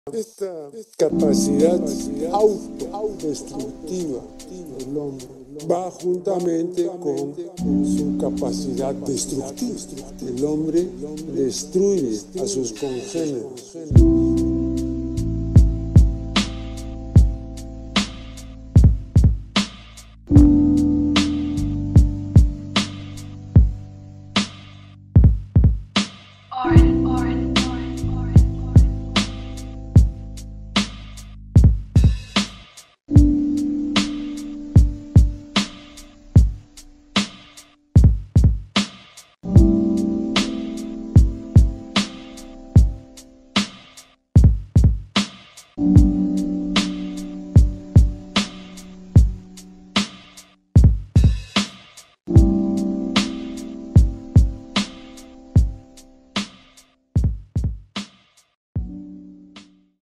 Esta capacidad autodestructiva del hombre va juntamente con su capacidad destructiva. El hombre destruye a sus congéneres.